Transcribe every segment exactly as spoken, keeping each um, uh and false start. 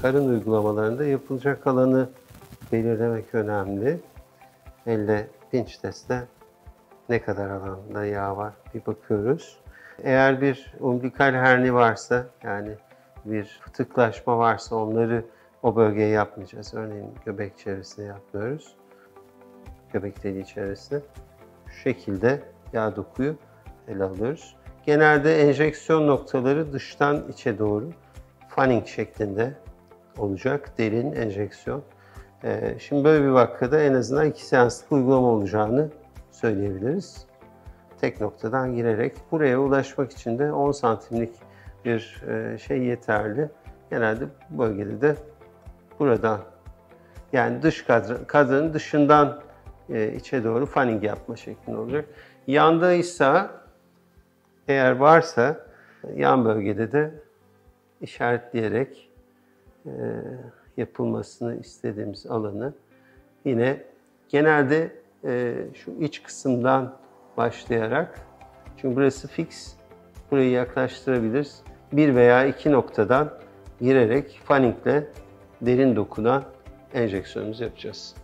karın uygulamalarında yapılacak alanı belirlemek önemli. Elle pinch testle ne kadar alanda yağ var bir bakıyoruz. Eğer bir umbilikal herni varsa, yani bir fıtıklaşma varsa onları o bölgeye yapmayacağız. Örneğin göbek çevresine yapmıyoruz. Göbek deliği çevresine. Şu şekilde yağ dokuyu ele alıyoruz. Genelde enjeksiyon noktaları dıştan içe doğru fanning şeklinde olacak. Derin enjeksiyon. Ee, şimdi böyle bir vakada en azından iki seanslık uygulama olacağını söyleyebiliriz. Tek noktadan girerek buraya ulaşmak için de on santimlik bir şey yeterli. Genelde bu bölgede de buradan, yani dış kadran, kadranın dışından içe doğru fanning yapma şeklinde olacak. Yandaysa, eğer varsa yan bölgede de işaretleyerek yapılmasını istediğimiz alanı yine genelde şu iç kısımdan başlayarak, çünkü burası fix, burayı yaklaştırabiliriz. Bir veya iki noktadan girerek fanningle derin dokudan enjeksiyonumuzu yapacağız.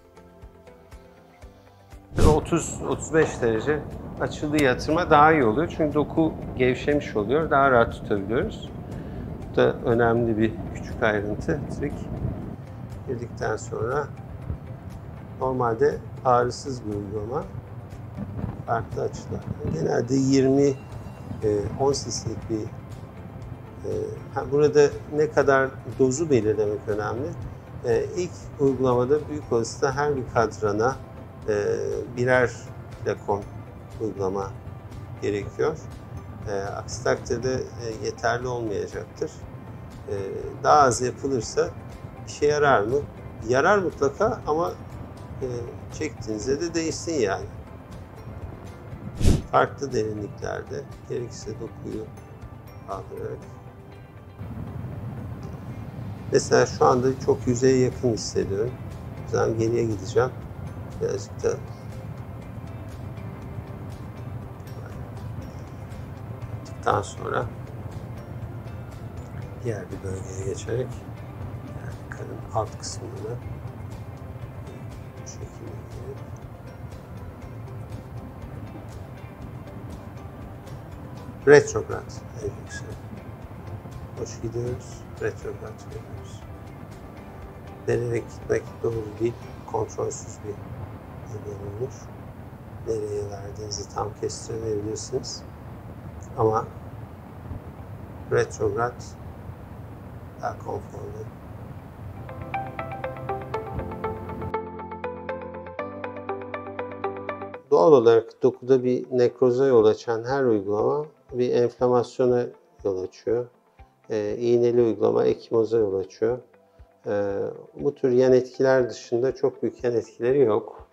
otuz otuz beş derece açılı yatırma daha iyi oluyor. Çünkü doku gevşemiş oluyor. Daha rahat tutabiliyoruz. Bu da önemli bir küçük ayrıntı, trik. Girdikten sonra normalde ağrısız bir uygulama. Farklı açılar. Genelde yirmi on cc'lik bir e, burada ne kadar dozu belirlemek önemli. E, ilk uygulamada büyük olasılıkla her bir kadrana e, birer flakon uygulama gerekiyor. E, aksi takdirde e, yeterli olmayacaktır. E, daha az yapılırsa işe yarar mı? Yarar mutlaka ama e, çektiğinizde de değişsin yani. Farklı derinliklerde, gerekirse dokuyu kaldırarak. Mesela şu anda çok yüzeye yakın hissediyorum. O zaman geriye gideceğim. Birazcık da yaptıktan sonra diğer bir bölgeye geçerek, yani karın alt kısmını bu şekilde girip retrograd enjeksiyon. Hoş gidiyoruz, retrograd veriyoruz. Vererek gitmek doğru değil, kontrolsüz bir uygulama olur. Nereye verdiğinizi tam kestiremeyebilirsiniz. Ama retrograd daha konforlu. Doğal olarak dokuda bir nekroza yol açan her uygulama bir enflamasyona yol açıyor. E, iğneli uygulama ekimoza yol açıyor. E, bu tür yan etkiler dışında çok büyük yan etkileri yok.